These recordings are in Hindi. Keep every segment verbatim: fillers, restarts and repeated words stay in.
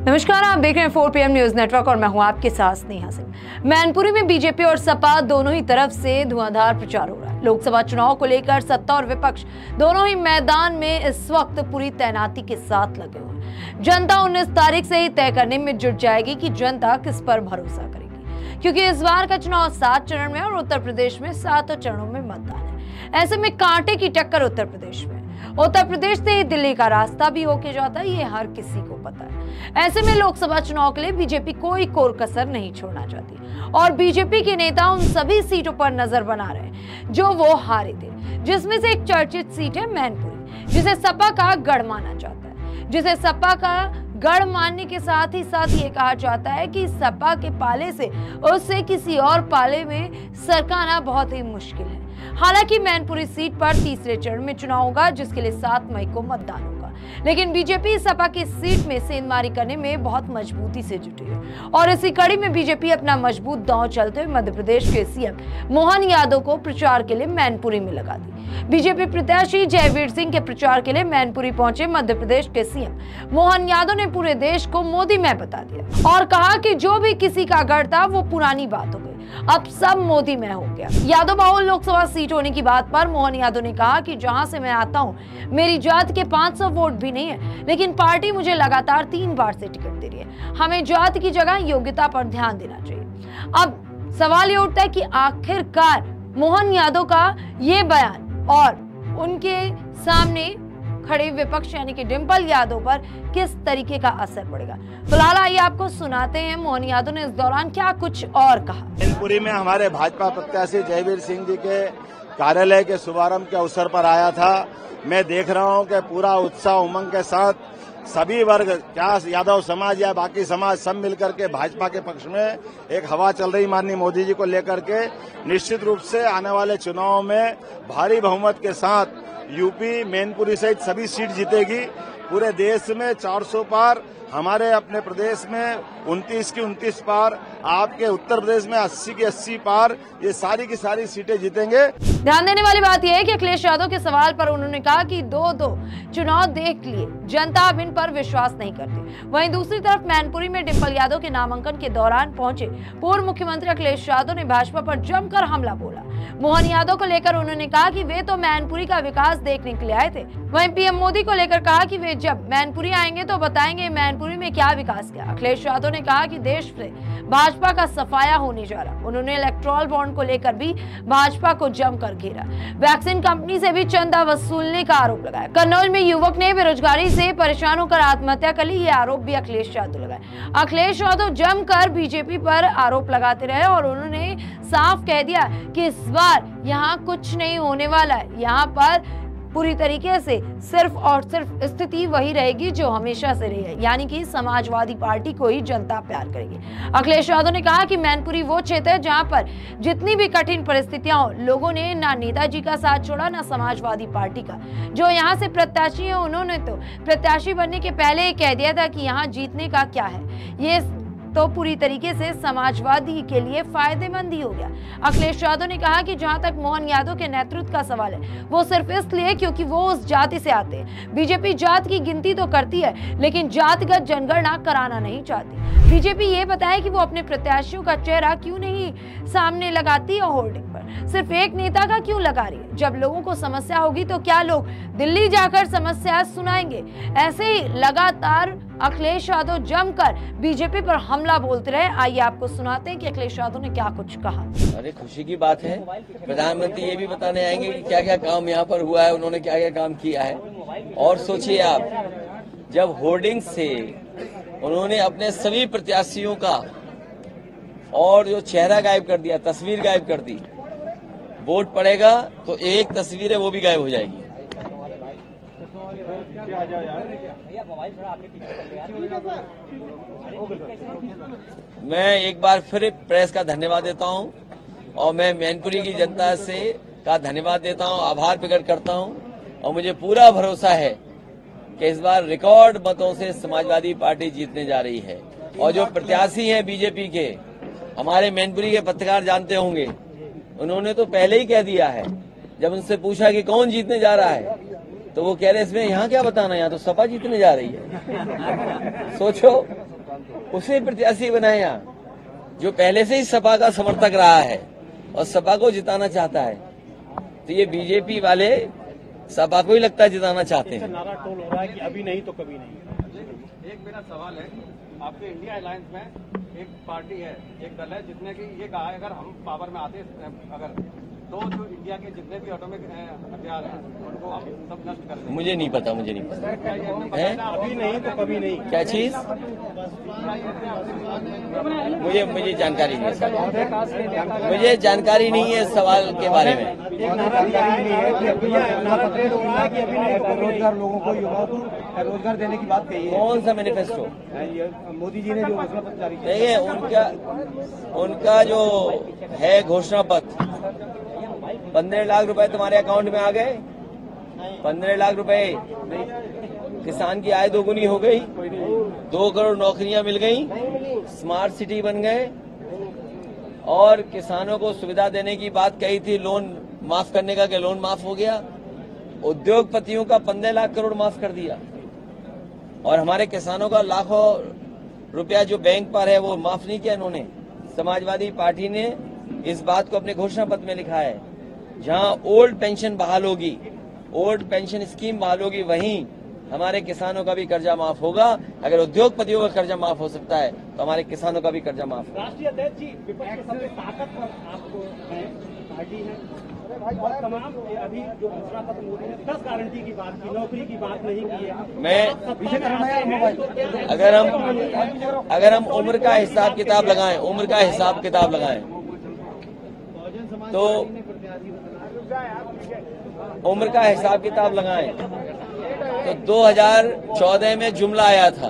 नमस्कार, आप देख रहे हैं four P M news network और मैं हूं आपके साथ स्नेहा सिंह। मैनपुरी में बीजेपी और सपा दोनों ही तरफ से धुआंधार प्रचार हो रहा है। लोकसभा चुनाव को लेकर सत्ता और विपक्ष दोनों ही मैदान में इस वक्त पूरी तैनाती के साथ लगे हुए हैं। जनता उन्नीस तारीख से ही तय करने में जुट जाएगी कि जनता किस पर भरोसा करेगी, क्योंकि इस बार का चुनाव सात चरण में और उत्तर प्रदेश में सातों चरणों में मतदान है। ऐसे में कांटे की टक्कर उत्तर प्रदेश में। उत्तर प्रदेश से ही दिल्ली का रास्ता भी होके जाता है, ये हर किसी को पता है। ऐसे में लोकसभा चुनाव के लिए बीजेपी कोई कोर कसर नहीं छोड़ना चाहती और बीजेपी के नेता उन सभी सीटों पर नजर बना रहे हैं जो वो हारे थे, जिसमें से एक चर्चित सीट है मैनपुरी, जिसे सपा का गढ़ माना जाता है। जिसे सपा का गढ़ मानने के साथ ही साथ ये कहा जाता है कि सपा के पाले से उससे किसी और पाले में सरकाना बहुत ही मुश्किल है। हालांकि मैनपुरी सीट पर तीसरे चरण में चुनाव होगा, जिसके लिए सात मई को मतदान होगा, लेकिन बीजेपी सपा की सीट में सेंधमारी करने में बहुत मजबूती से जुटी है और इसी कड़ी में बीजेपी अपना मजबूत दांव चलते हुए मध्य प्रदेश के सीएम मोहन यादव को प्रचार के लिए मैनपुरी में लगा दी। बीजेपी प्रत्याशी जयवीर सिंह के प्रचार के लिए मैनपुरी पहुंचे मध्य प्रदेश के सीएम मोहन यादव ने पूरे देश को मोदी मैं बता दिया और कहा कि जो भी किसी का गढ़ था वो पुरानी बात हो गई, अब सब मोदी मैं हो गया। यादव बहुल लोकसभा सीट होने की बात पर मोहन यादव ने कहा कि जहां से मैं आता हूं मेरी जात के पाँच सौ वोट भी नहीं है, लेकिन पार्टी मुझे लगातार तीन बार से टिकट दे रही है। हमें जात की जगह योग्यता पर ध्यान देना चाहिए। अब सवाल ये उठता है कि आखिरकार मोहन यादव का ये बयान और उनके सामने खड़े विपक्ष यानी कि डिंपल यादव पर किस तरीके का असर पड़ेगा। फिलहाल आइए आपको सुनाते हैं मोहन यादव ने इस दौरान क्या कुछ और कहा। मैनपुरी में हमारे भाजपा प्रत्याशी जयवीर सिंह जी के कार्यालय के शुभारंभ के अवसर पर आया था। मैं देख रहा हूं कि पूरा उत्साह उमंग के साथ सभी वर्ग, क्या यादव समाज या बाकी समाज, सब मिलकर के भाजपा के पक्ष में एक हवा चल रही माननीय मोदी जी को लेकर के। निश्चित रूप से आने वाले चुनाव में भारी बहुमत के साथ यूपी मैनपुरी सहित सभी सीट जीतेगी। पूरे देश में चार सौ पार, हमारे अपने प्रदेश में उनतीस की उनतीस पार, आपके उत्तर प्रदेश में अस्सी की अस्सी पार, ये सारी की सारी सीटें जीतेंगे। ध्यान देने वाली बात यह है कि अखिलेश यादव के सवाल पर उन्होंने कहा कि दो दो चुनाव देख लिए, जनता अब इन पर विश्वास नहीं करती। वहीं दूसरी तरफ मैनपुरी में डिंपल यादव के नामांकन के दौरान पहुंचे पूर्व मुख्यमंत्री अखिलेश यादव ने भाजपा पर जमकर हमला बोला। मोहन यादव को लेकर उन्होंने कहा कि वे तो मैनपुरी का विकास देखने के लिए आए थे। वहीं पीएम मोदी को लेकर कहा कि वे जब मैनपुरी आएंगे तो बताएंगे मैनपुरी में क्या विकास किया। अखिलेश यादव ने कहा कि देश से भाजपा का सफाया होने जा रहा। उन्होंने इलेक्टोरल बॉन्ड को लेकर भी भाजपा को जमकर घेरा। वैक्सीन कंपनी से भी चंदा वसूलने का आरोप लगाया। कन्नौज में युवक ने बेरोजगारी से परेशान होकर आत्महत्या कर ली, ये आरोप भी अखिलेश यादव लगाए। अखिलेश यादव जमकर बीजेपी पर आरोप लगाते रहे और उन्होंने साफ कह दिया कि इस बार यहाँ कुछ नहीं होने वाला है। यहाँ पर पूरी तरीके से सिर्फ और सिर्फ स्थिति वही रहेगी जो हमेशा से रही है, यानी कि समाजवादी पार्टी को ही जनता प्यार करेगी। अखिलेश यादव ने कहा कि मैनपुरी वो क्षेत्र है जहां पर जितनी भी कठिन परिस्थितियां हो, लोगों ने ना नेताजी का साथ छोड़ा ना समाजवादी पार्टी का। जो यहाँ से प्रत्याशी है उन्होंने तो प्रत्याशी बनने के पहले ही कह दिया था कि यहाँ जीतने का क्या है, ये तो पूरी तरीके से समाजवादी के लिए फायदेमंद ही हो गया। अखिलेश यादव ने कहा कि जहां तक मोहन यादव के नेतृत्व का सवाल है, वो सिर्फ इसलिए क्योंकि वो उस जाति से आते हैं। बीजेपी जात की गिनती तो करती है, लेकिन जातिगत जनगणना कराना नहीं चाहती। बीजेपी ये बताए कि वो अपने प्रत्याशियों का चेहरा क्यों नहीं सामने लगाती है होर्डिंग पर, सिर्फ एक नेता का क्यों लगा रही है। जब लोगों को समस्या होगी तो क्या लोग दिल्ली जाकर समस्या सुनाएंगे? ऐसे ही लगातार अखिलेश यादव जमकर बीजेपी पर हमला बोलते रहे। आइए आपको सुनाते हैं कि अखिलेश यादव ने क्या कुछ कहा। अरे खुशी की बात है, प्रधानमंत्री ये भी बताने आएंगे कि क्या क्या काम यहाँ पर हुआ है, उन्होंने क्या क्या काम किया है। और सोचिए आप, जब होर्डिंग से उन्होंने अपने सभी प्रत्याशियों का और जो चेहरा गायब कर दिया, तस्वीर गायब कर दी, वोट पड़ेगा तो एक तस्वीर है वो भी गायब हो जाएगी। मैं एक बार फिर प्रेस का धन्यवाद देता हूं और मैं मैनपुरी की जनता से का धन्यवाद देता हूं, आभार प्रकट करता हूं और मुझे पूरा भरोसा है कि इस बार रिकॉर्ड मतों से समाजवादी पार्टी जीतने जा रही है। और जो प्रत्याशी हैं बीजेपी के, हमारे मैनपुरी के पत्रकार जानते होंगे, उन्होंने तो पहले ही कह दिया है। जब उनसे पूछा कि कौन जीतने जा रहा है तो वो कह रहे इसमें यहाँ क्या बताना, यहाँ तो सपा जीतने जा रही है। सोचो उसे प्रत्याशी बनाया जो पहले से ही सपा का समर्थक रहा है और सपा को जिताना चाहता है। तो ये बीजेपी वाले सपा को ही लगता है जिताना चाहते हैं। नारा टोल हो रहा है कि अभी नहीं तो कभी नहीं। एक मेरा सवाल है, आपके इंडिया अलायंस में एक पार्टी है, एक दल है जिसने कि ये कहा है अगर हम पावर में आते अगर तो जो इंडिया के जितने भी ऑटोमिक हथियार हैं उनको हम सब नष्ट कर देंगे। मुझे नहीं पता, मुझे नहीं पता है। अभी नहीं तो कभी नहीं। क्या चीज? मुझे मुझे जानकारी नहीं है, मुझे जानकारी नहीं है इस सवाल के बारे में। रोजगार लोगों को, युवाओं को रोजगार देने की बात कही है। कौन सा मैनिफेस्टो? मोदी जी ने जो घोषणा पत्र जारी किया। देखिए उनका उनका जो है घोषणा पत्र, पंद्रह लाख रुपए तुम्हारे अकाउंट में आ गए, पंद्रह लाख रुपए किसान की आय दोगुनी हो गई, दो करोड़ नौकरियां मिल गई, स्मार्ट सिटी बन गए और किसानों को सुविधा देने की बात कही थी, लोन माफ करने का, कि लोन माफ हो गया। उद्योगपतियों का पंद्रह लाख करोड़ माफ कर दिया और हमारे किसानों का लाखों रुपया जो बैंक पर है वो माफ नहीं किया इन्होंने। समाजवादी पार्टी ने इस बात को अपने घोषणा पत्र में लिखा है, जहां ओल्ड पेंशन बहाल होगी, ओल्ड पेंशन स्कीम बहाल होगी, वहीं हमारे किसानों का भी कर्जा माफ होगा। अगर उद्योगपतियों का कर्जा माफ हो सकता है तो हमारे किसानों का भी कर्जा माफ होगा। राष्ट्रीय अध्यक्ष जी, विपक्ष के सबसे ताकतवर आपको है, पार्टी है और तमाम अभी जो घोषणा पत्र मोदी ने दस गारंटी की बात की, नौकरी की बात नहीं की है। मैं अगर हम अगर हम उम्र का हिसाब किताब लगाएं, उम्र का हिसाब किताब लगाएं तो उम्र का हिसाब किताब लगाएं तो दो हज़ार चौदह में जुमला आया था,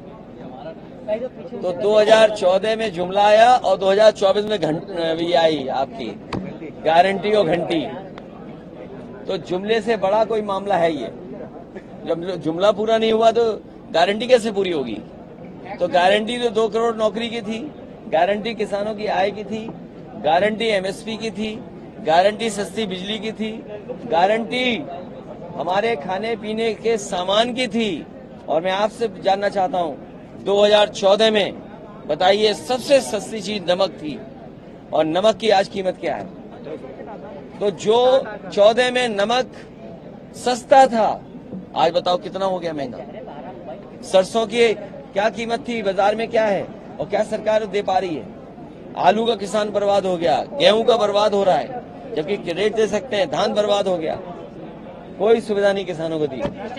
तो दो हज़ार चौदह में जुमला आया और दो हज़ार चौबीस में घंटी भी आई आपकी गारंटी और घंटी। तो जुमले से बड़ा कोई मामला है ये? जब जुमला पूरा नहीं हुआ तो गारंटी कैसे पूरी होगी? तो गारंटी तो दो करोड़ नौकरी की थी, गारंटी किसानों की आय की थी, गारंटी एमएसपी की थी, गारंटी सस्ती बिजली की थी, गारंटी हमारे खाने पीने के सामान की थी। और मैं आपसे जानना चाहता हूं, दो हज़ार चौदह में बताइए सबसे सस्ती चीज नमक थी और नमक की आज कीमत क्या है? तो जो चौदह में नमक सस्ता था आज बताओ कितना हो गया महंगा। सरसों की क्या कीमत थी, बाजार में क्या है और क्या सरकार दे पा रही है? आलू का किसान बर्बाद हो गया, गेहूं का बर्बाद हो रहा है, जबकि रेट दे सकते हैं, धान बर्बाद हो गया, कोई सुविधा नहीं किसानों को दी।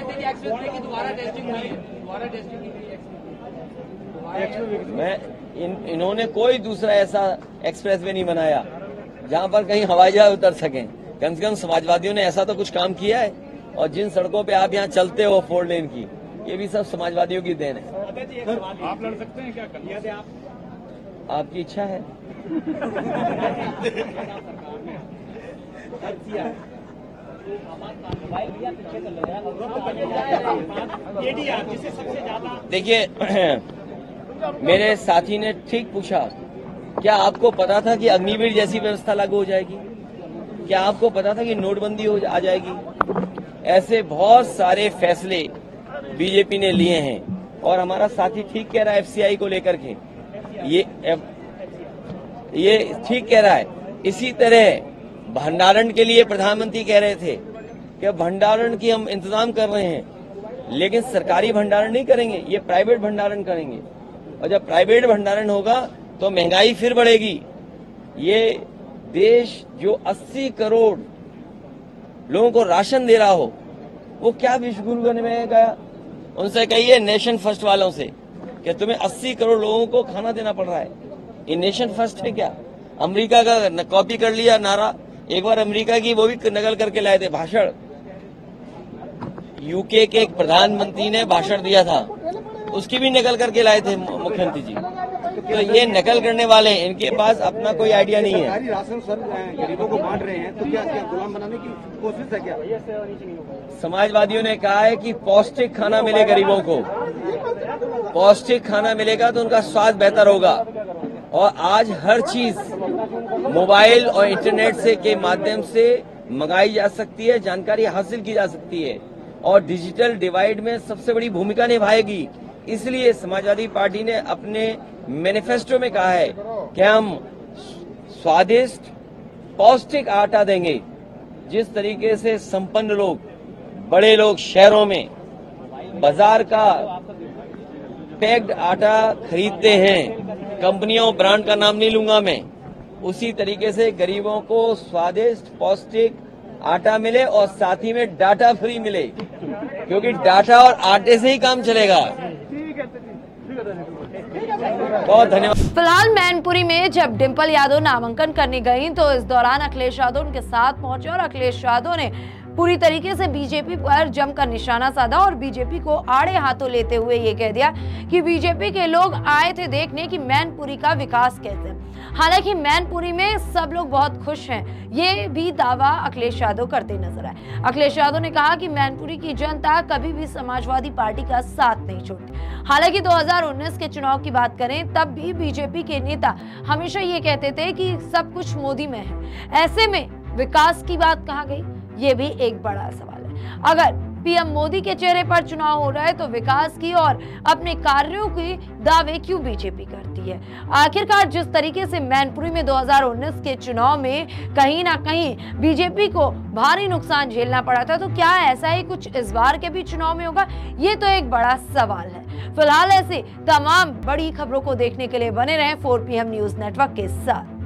मैं इन, इन्होंने कोई दूसरा ऐसा एक्सप्रेस वे नहीं बनाया जहां पर कहीं हवाई जहाज उतर सकें। कम से कम समाजवादियों ने ऐसा तो कुछ काम किया है। और जिन सड़कों पे आप यहाँ चलते हो फोर लेन की, ये भी सब समाजवादियों की देन है। आप लड़ सकते हैं क्या? कन्या दे आप आपकी इच्छा है। देखिए मेरे साथी ने ठीक पूछा, क्या आपको पता था कि अग्निवीर जैसी व्यवस्था लागू हो जाएगी? क्या आपको पता था कि नोटबंदी हो आ जाएगी? ऐसे बहुत सारे फैसले बीजेपी ने लिए हैं और हमारा साथी ठीक कह रहा है एफसीआई को लेकर के, ये ये ठीक कह रहा है। इसी तरह भंडारण के लिए प्रधानमंत्री कह रहे थे कि भंडारण की हम इंतजाम कर रहे हैं, लेकिन सरकारी भंडारण नहीं करेंगे, ये प्राइवेट भंडारण करेंगे। और जब प्राइवेट भंडारण होगा तो महंगाई फिर बढ़ेगी। ये देश जो अस्सी करोड़ लोगों को राशन दे रहा हो, वो क्या विश्वगुरु करने में गया? उनसे कहिए नेशन फर्स्ट वालों से कि तुम्हें अस्सी करोड़ लोगों को खाना देना पड़ रहा है, ये नेशन फर्स्ट है क्या? अमेरिका का कॉपी कर लिया नारा, एक बार अमेरिका की वो भी नकल करके लाए थे भाषण। यूके के एक प्रधानमंत्री ने भाषण दिया था, उसकी भी नकल करके लाए थे मुख्यमंत्री जी। तो ये नकल करने वाले, इनके पास अपना कोई आइडिया नहीं है। राशन सर गरीबों को बांट रहे हैं, तो क्या क्या गुलाम बनाने की कोशिश है क्या? समाजवादियों ने कहा है कि पौष्टिक खाना मिले गरीबों को, पौष्टिक खाना मिलेगा तो उनका स्वास्थ्य बेहतर होगा। और आज हर चीज मोबाइल और इंटरनेट से के माध्यम से मंगाई जा सकती है, जानकारी हासिल की जा सकती है और डिजिटल डिवाइड में सबसे बड़ी भूमिका निभाएगी। इसलिए समाजवादी पार्टी ने अपने मैनिफेस्टो में कहा है कि हम स्वादिष्ट पौष्टिक आटा देंगे। जिस तरीके से संपन्न लोग, बड़े लोग शहरों में बाजार का पैक्ड आटा खरीदते हैं, कंपनियों ब्रांड का नाम नहीं लूंगा मैं, उसी तरीके से गरीबों को स्वादिष्ट पौष्टिक आटा मिले और साथ ही में डाटा फ्री मिले, क्योंकि डाटा और आटे से ही काम चलेगा। बहुत धन्यवाद। फिलहाल मैनपुरी में जब डिंपल यादव नामांकन करने गई तो इस दौरान अखिलेश यादव उनके साथ पहुंचे और अखिलेश यादव ने पूरी तरीके से बीजेपी पर जमकर निशाना साधा और बीजेपी को आड़े हाथों लेते हुए ये कह दिया कि बीजेपी के लोग आए थे देखने कि मैनपुरी का विकास कैसे। हालांकि मैनपुरी में सब लोग बहुत खुश हैं, ये भी दावा अखिलेश यादव करते नजर आए। अखिलेश यादव ने कहा कि मैनपुरी की जनता कभी भी समाजवादी पार्टी का साथ नहीं छोड़ती। हालांकि दो हज़ार उन्नीस के चुनाव की बात करें तब भी बीजेपी के नेता हमेशा ये कहते थे कि सब कुछ मोदी में है। ऐसे में विकास की बात कहाँ गई, ये भी एक बड़ा सवाल है। अगर पीएम मोदी के चेहरे पर चुनाव हो रहा है तो विकास की और अपने कार्यों के दावे क्यों बीजेपी करती है। आखिरकार जिस तरीके से मैनपुरी में दो हज़ार उन्नीस के चुनाव में कहीं ना कहीं बीजेपी को भारी नुकसान झेलना पड़ा था, तो क्या ऐसा ही कुछ इस बार के भी चुनाव में होगा, ये तो एक बड़ा सवाल है। फिलहाल ऐसे तमाम बड़ी खबरों को देखने के लिए बने रहें four P M news network के साथ।